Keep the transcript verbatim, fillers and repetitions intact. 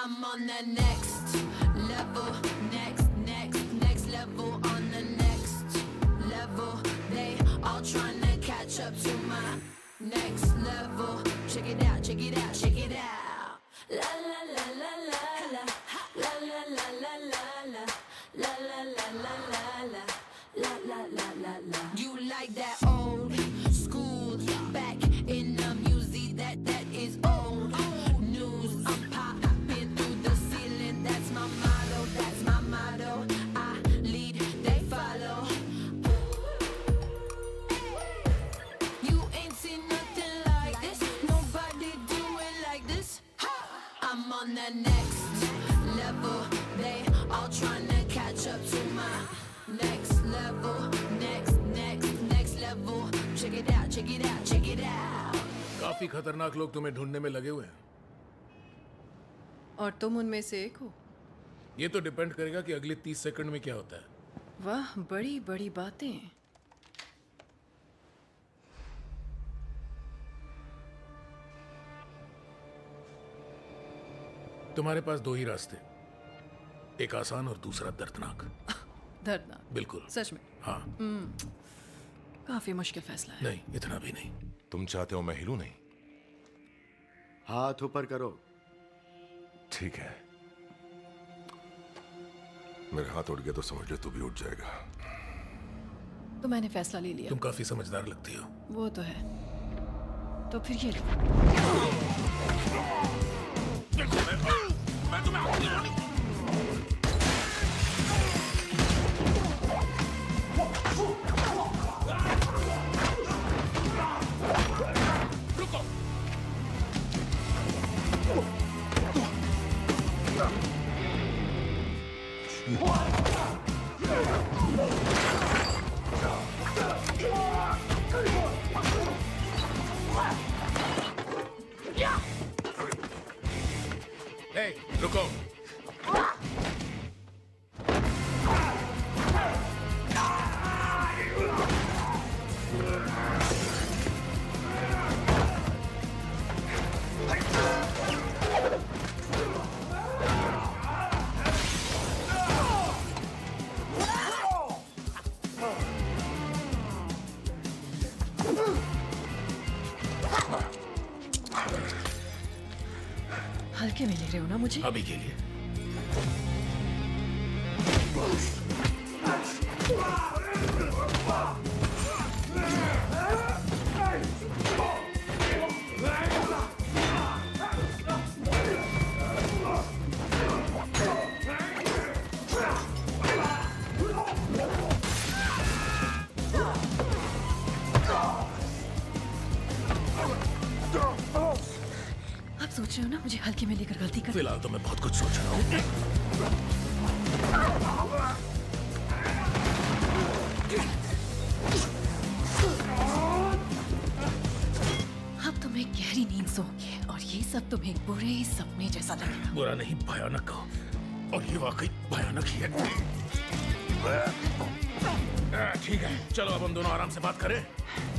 I'm on the next level, next, next, next level, on the next level. They all trying to catch up to my next level. Check it out, check it out, check it out. La la la la la la, la la la la la la, la la la la la la, la la la la la. You like that old school, back in the music that that is old news. I'm popping through the ceiling. That's my motto. That's my motto. I lead, they follow. You ain't seen nothing like this. Nobody do it like this. I'm on the next level. They all trying to catch up to my next level. Next, next, next level. Check it out, check it out, check it out. काफी खतरनाक लोग तुम्हें ढूंढने में लगे हुए हैं। और तुम उनमें से एक हो। ये तो डिपेंड करेगा कि अगले तीस सेकंड में क्या होता है। वाह, बड़ी बड़ी बातें। तुम्हारे पास दो ही रास्ते, एक आसान और दूसरा दर्दनाक। दर्दनाक? बिल्कुल। सच में? हाँ। काफी मुश्किल फैसला है। नहीं, इतना भी नहीं। तुम चाहते हो मैं हिलूं नहीं? हाथ ऊपर करो। ठीक है। मेरे हाथ उठ गए तो समझ ले तू भी उठ जाएगा। तो मैंने फैसला ले लिया। तुम काफी समझदार लगती हो। वो तो है। तो फिर ये देखो मैं, मैं तुम्हें रुको। Hey, रुको। हल्के में ले रहे हो ना मुझे? अभी के लिए। सोच रहे हो ना मुझे हल्के में लेकर गलती कर? फिलहाल तो मैं बहुत कुछ सोच रहा हूँ। अब तुम एक गहरी नींद सोओगे और ये सब तुम्हें एक बुरे सपने जैसा लगेगा। बुरा नहीं, भयानक हो। और ये वाकई भयानक ही है। ठीक है, चलो अब हम दोनों आराम से बात करें।